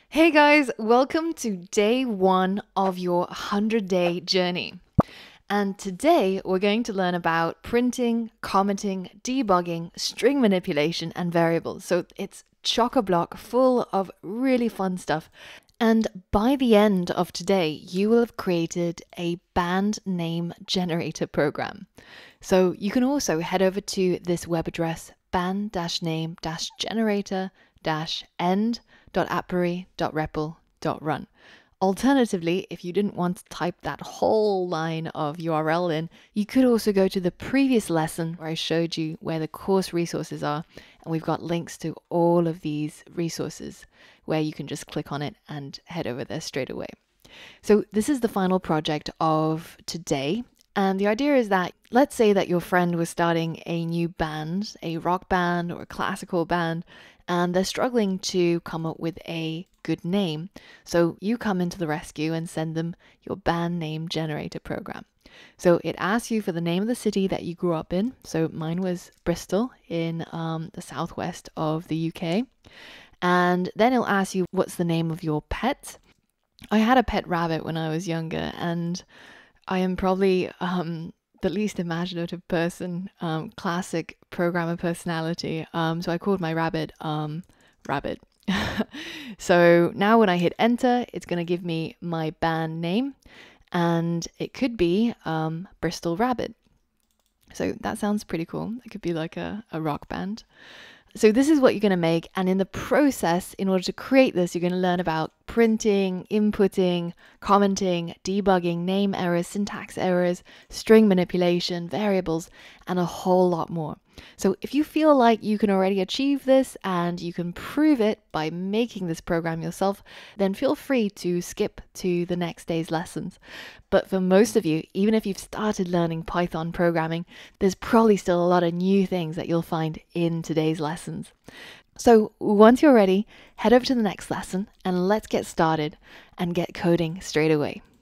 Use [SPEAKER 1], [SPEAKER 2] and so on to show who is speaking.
[SPEAKER 1] Hey guys, welcome to day one of your 100-day journey. And today we're going to learn about printing, commenting, debugging, string manipulation, and variables. So it's chock-a-block full of really fun stuff. And by the end of today, you will have created a band name generator program. So you can also head over to this web address, band-name-generator-end.appbury.repl.run. Alternatively, if you didn't want to type that whole line of URL in, you could also go to the previous lesson where I showed you where the course resources are, and we've got links to all of these resources where you can just click on it and head over there straight away. So this is the final project of today. And the idea is that, let's say that your friend was starting a new band, a rock band or a classical band, and they're struggling to come up with a good name. So you come into the rescue and send them your band name generator program. So it asks you for the name of the city that you grew up in. So mine was Bristol in the southwest of the UK. And then it'll ask you what's the name of your pet. I had a pet rabbit when I was younger, and I am probably the least imaginative person, classic programmer personality. So I called my rabbit Rabbit. So now when I hit enter, it's going to give me my band name, and it could be Bristol Rabbit. So that sounds pretty cool. It could be like a rock band. So this is what you're going to make, and in the process, in order to create this, you're going to learn about printing, inputting, commenting, debugging, name errors, syntax errors, string manipulation, variables, and a whole lot more. So if you feel like you can already achieve this and you can prove it by making this program yourself, then feel free to skip to the next day's lessons. But for most of you, even if you've started learning Python programming, there's probably still a lot of new things that you'll find in today's lessons. So once you're ready, head over to the next lesson and let's get started and get coding straight away.